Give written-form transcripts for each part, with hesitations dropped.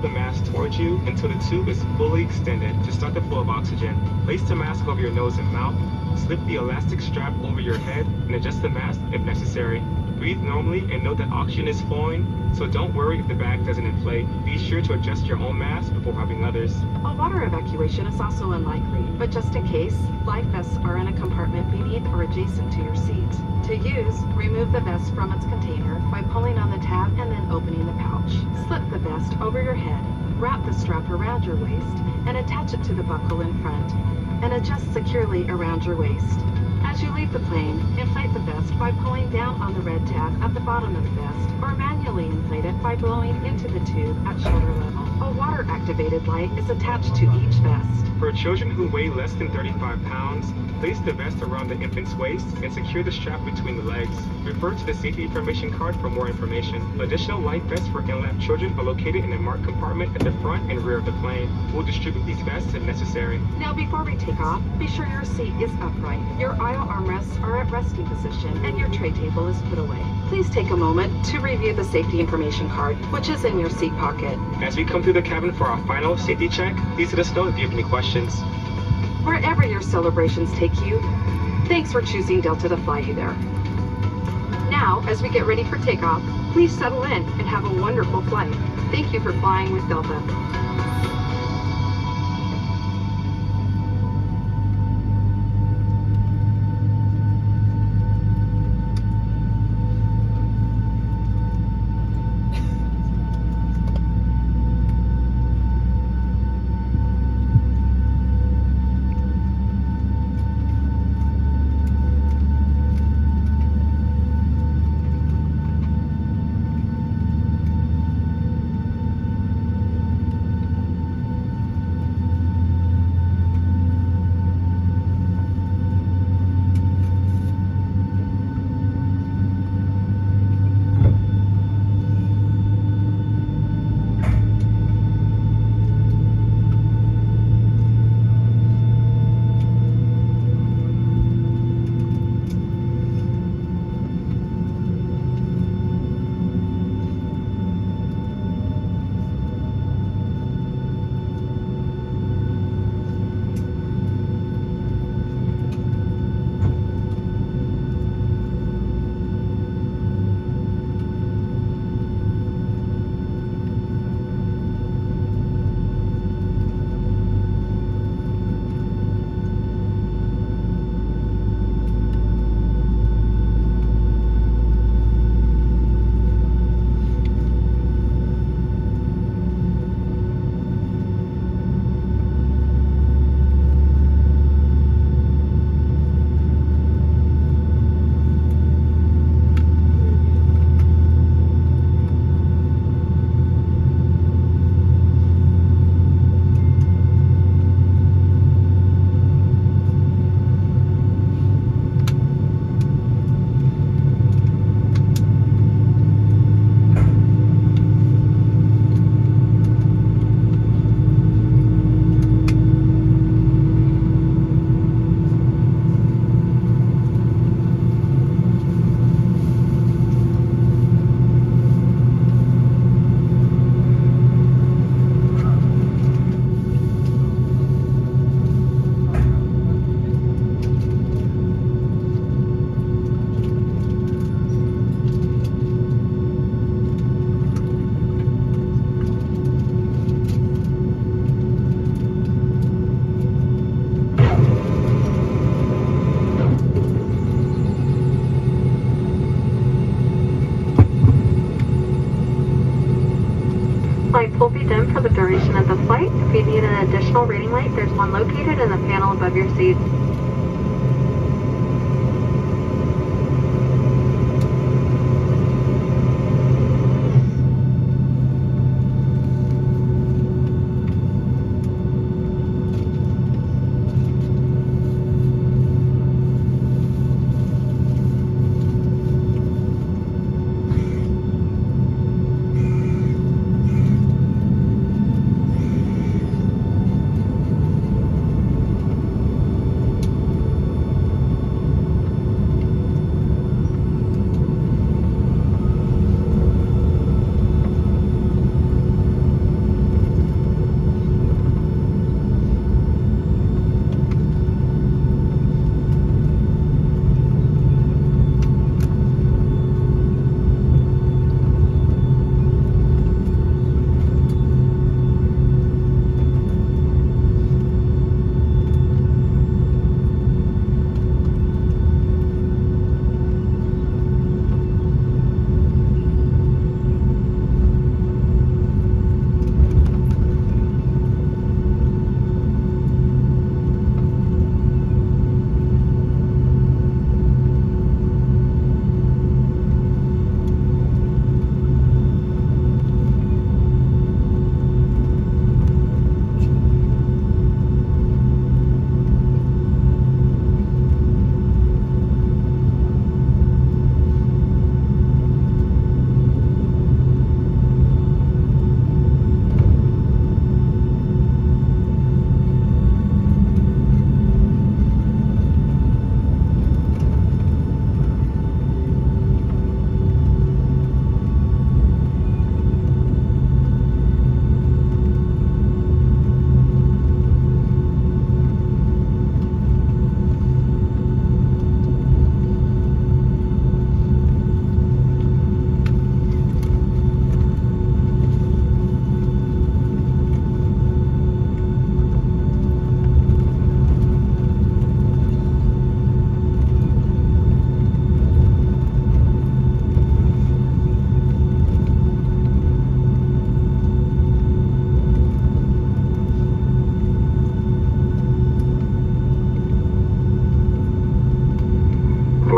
the mask towards you until the tube is fully extended to start the flow of oxygen. Place the mask over your nose and mouth, slip the elastic strap over your head, and adjust the mask if necessary. Breathe normally and note that oxygen is flowing, so don't worry if the bag doesn't inflate. Be sure to adjust your own mask before helping others. A water evacuation is also unlikely, but just in case, life vests are in a compartment beneath or adjacent to your seat. To use, remove the vest from its container by pulling on the tab and then opening the pouch. Slip the vest over your head, wrap the strap around your waist, and attach it to the buckle in front, and adjust securely around your waist. As you leave the plane, inflate the vest by pulling down on the red tab at the bottom of the vest, or manually inflate it by blowing into the tube at shoulder level. A water-activated light is attached to each vest. For children who weigh less than 35 pounds, place the vest around the infant's waist and secure the strap between the legs. Refer to the safety information card for more information. Additional life vests for in-lap children are located in a marked compartment at the front and rear of the plane. We'll distribute these vests if necessary. Now before we take off, be sure your seat is upright, your aisle armrests are at resting position, and your tray table is put away. Please take a moment to review the safety information card, which is in your seat pocket. As we come through the cabin for our final safety check, please let us know if you have any questions. Wherever your celebrations take you, thanks for choosing Delta to fly you there. Now, as we get ready for takeoff, please settle in and have a wonderful flight. Thank you for flying with Delta. Lights will be dim for the duration of the flight. If you need an additional reading light, there's one located in the panel above your seat.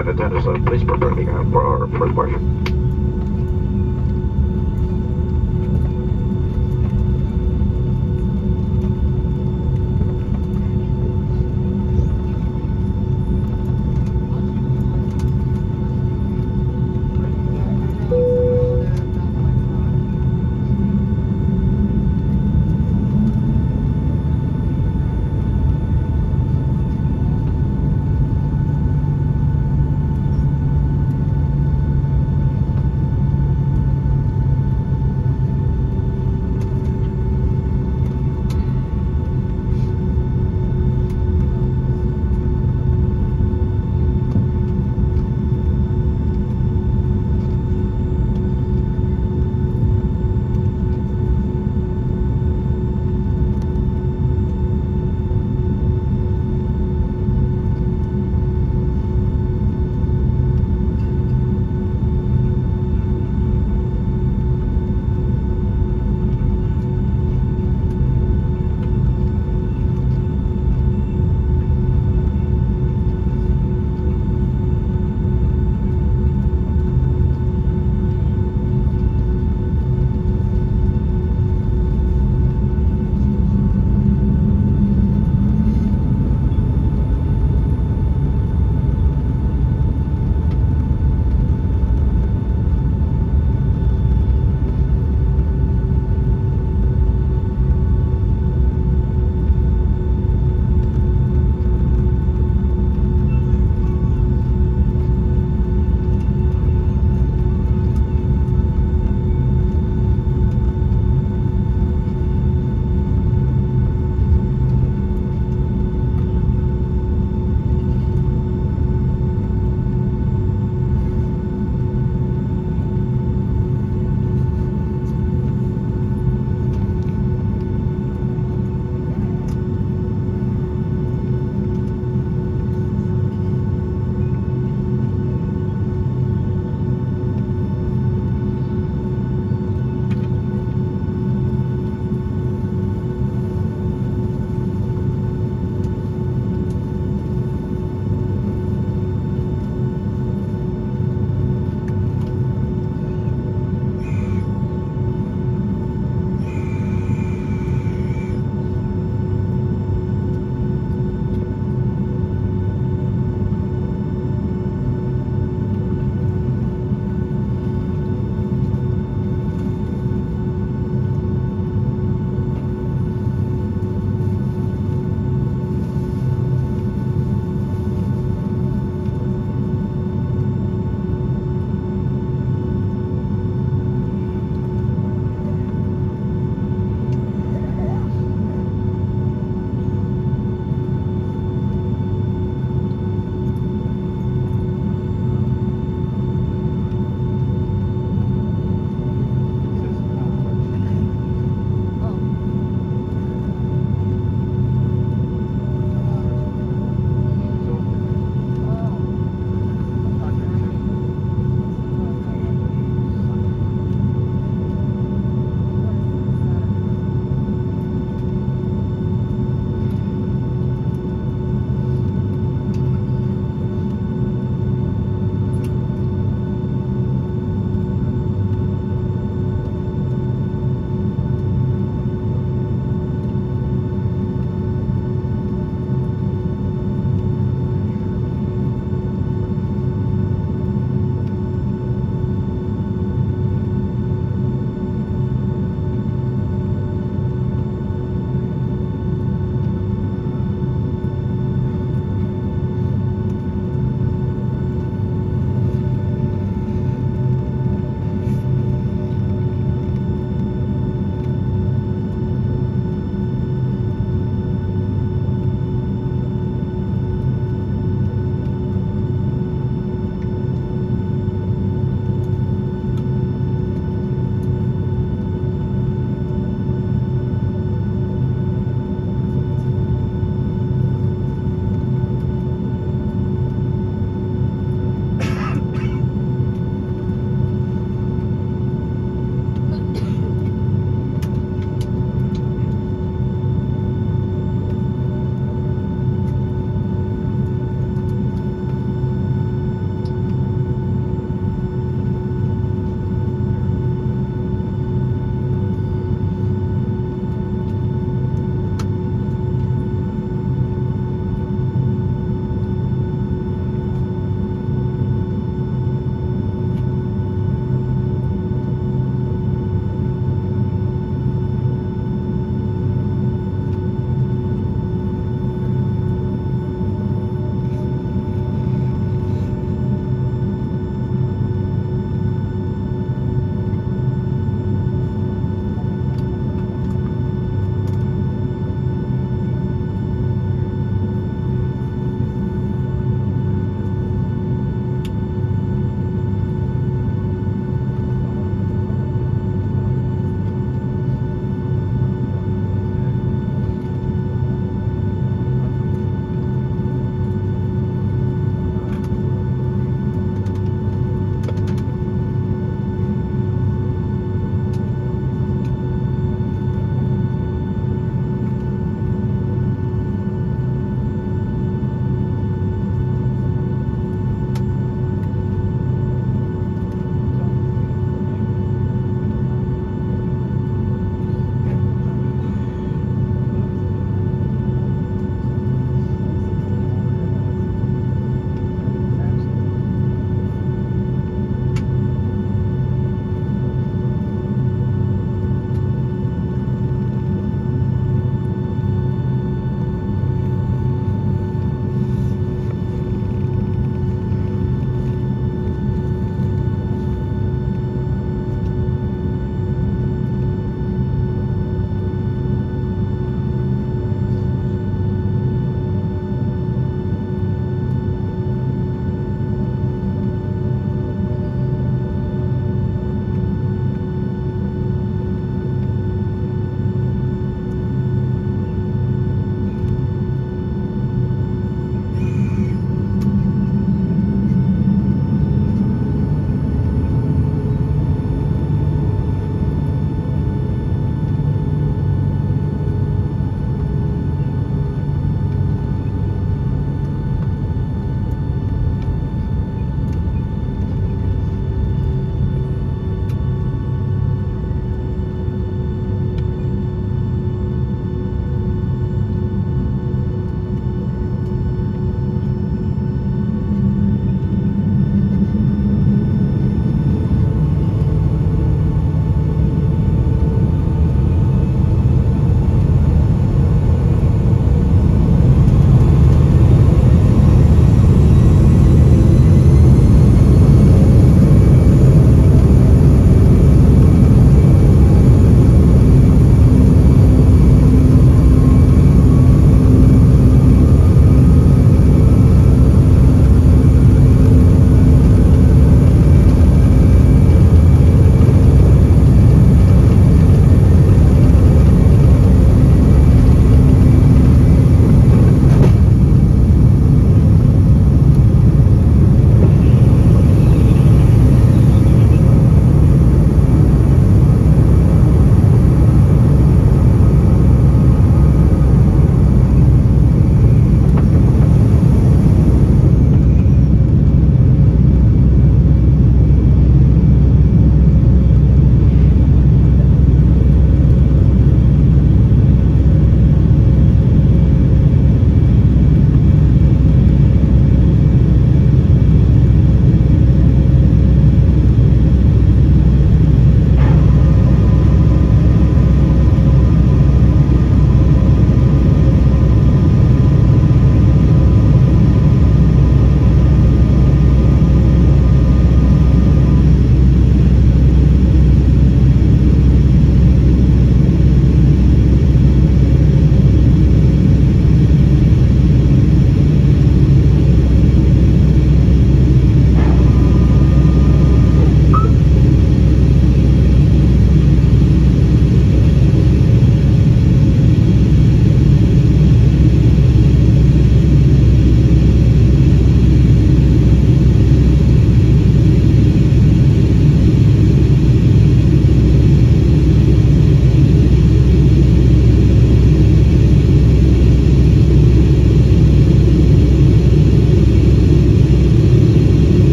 flight attendants, please prepare me for our first departure.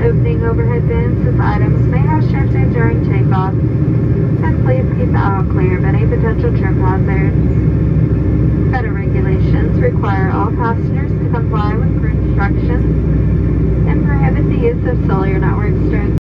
opening overhead bins as items may have shifted during takeoff, and please keep the aisle clear of any potential trip hazards. Federal regulations require all passengers to comply with crew instructions and prohibit the use of cellular networks during